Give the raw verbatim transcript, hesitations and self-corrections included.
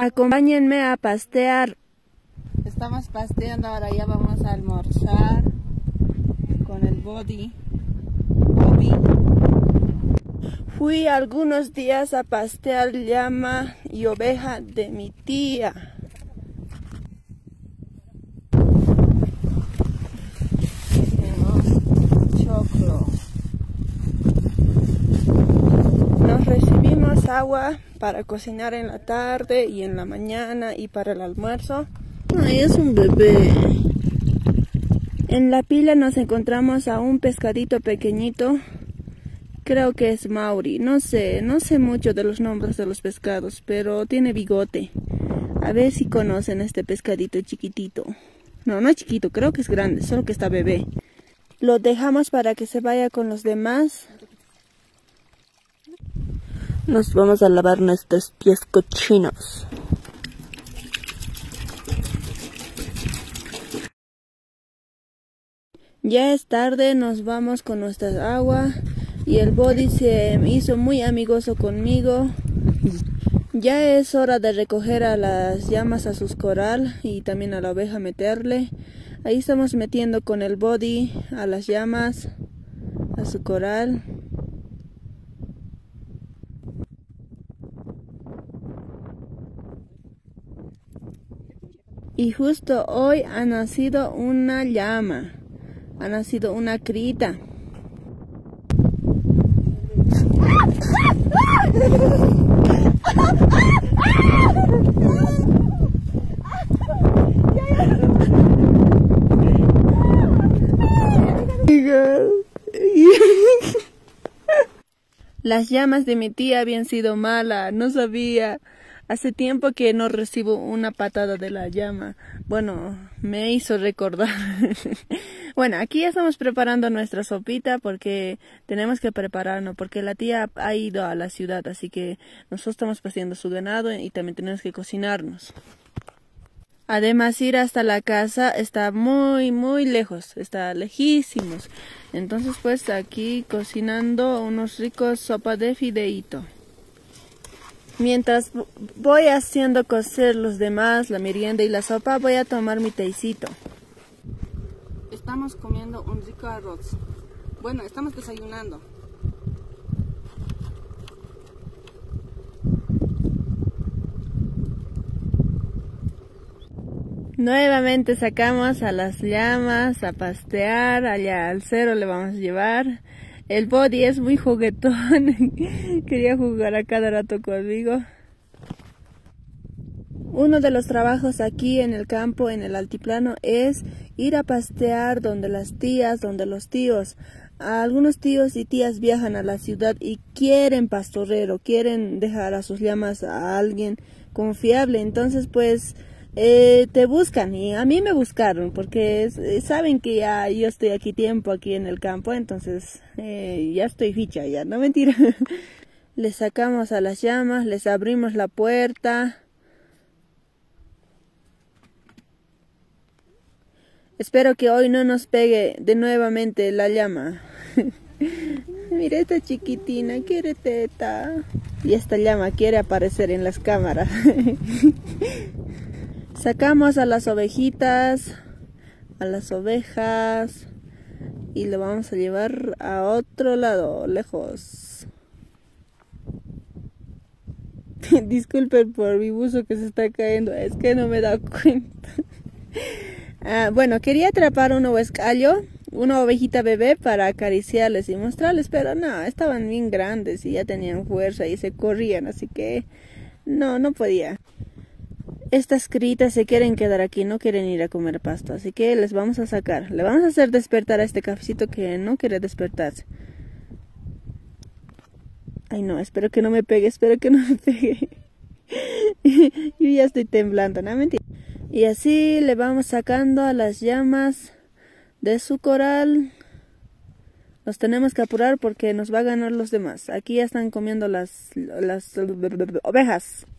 Acompáñenme a pastear. Estamos pasteando, ahora ya vamos a almorzar con el Body. Bobby. Fui algunos días a pastear llama y oveja de mi tía. Tenemos choclo. Nos recibimos agua para cocinar en la tarde y en la mañana y para el almuerzo. Ay, es un bebé. En la pila nos encontramos a un pescadito pequeñito. Creo que es Mauri. No sé, no sé mucho de los nombres de los pescados, pero tiene bigote. A ver si conocen este pescadito chiquitito. No, no es chiquito, creo que es grande, solo que está bebé. Lo dejamos para que se vaya con los demás. Nos vamos a lavar nuestros pies cochinos. Ya es tarde, nos vamos con nuestra agua y el Body se hizo muy amigoso conmigo. Ya es hora de recoger a las llamas a sus corral y también a la oveja meterle. Ahí estamos metiendo con el Body a las llamas a su corral. Y justo hoy ha nacido una llama. Ha nacido una crita. Las llamas de mi tía habían sido malas, no sabía. Hace tiempo que no recibo una patada de la llama. Bueno, me hizo recordar. Bueno, aquí ya estamos preparando nuestra sopita porque tenemos que prepararnos, porque la tía ha ido a la ciudad, así que nosotros estamos paseando su ganado y también tenemos que cocinarnos. Además, ir hasta la casa está muy, muy lejos, está lejísimos. Entonces, pues aquí cocinando unos ricos sopa de fideíto. Mientras voy haciendo cocer los demás, la merienda y la sopa, voy a tomar mi tecito. Estamos comiendo un rico arroz. Bueno, estamos desayunando. Nuevamente sacamos a las llamas a pastear, allá al cerro le vamos a llevar. El Body es muy juguetón, quería jugar a cada rato conmigo. Uno de los trabajos aquí en el campo, en el altiplano, es ir a pastear donde las tías, donde los tíos. Algunos tíos y tías viajan a la ciudad y quieren pastorero, quieren dejar a sus llamas a alguien confiable. Entonces, pues, eh, te buscan y a mí me buscaron porque eh, saben que ya yo estoy aquí tiempo aquí en el campo, entonces eh, ya estoy ficha, ya, no mentira. Les sacamos a las llamas, les abrimos la puerta. Espero que hoy no nos pegue de nuevamente la llama. Mira esta chiquitina, quiere teta. Y esta llama quiere aparecer en las cámaras. Sacamos a las ovejitas, a las ovejas. Y lo vamos a llevar a otro lado, lejos. Disculpen por mi buzo que se está cayendo, es que no me da cuenta. Ah, bueno, quería atrapar un huescallo, una ovejita bebé para acariciarles y mostrarles, pero no, estaban bien grandes y ya tenían fuerza y se corrían, así que no, no podía. Estas critas se quieren quedar aquí, no quieren ir a comer pasto, así que les vamos a sacar. Le vamos a hacer despertar a este cafecito que no quiere despertarse. Ay no, espero que no me pegue, espero que no me pegue. Yo ya estoy temblando, no mentira. Y así le vamos sacando a las llamas de su corral. Nos tenemos que apurar porque nos va a ganar los demás. Aquí ya están comiendo las, las ovejas.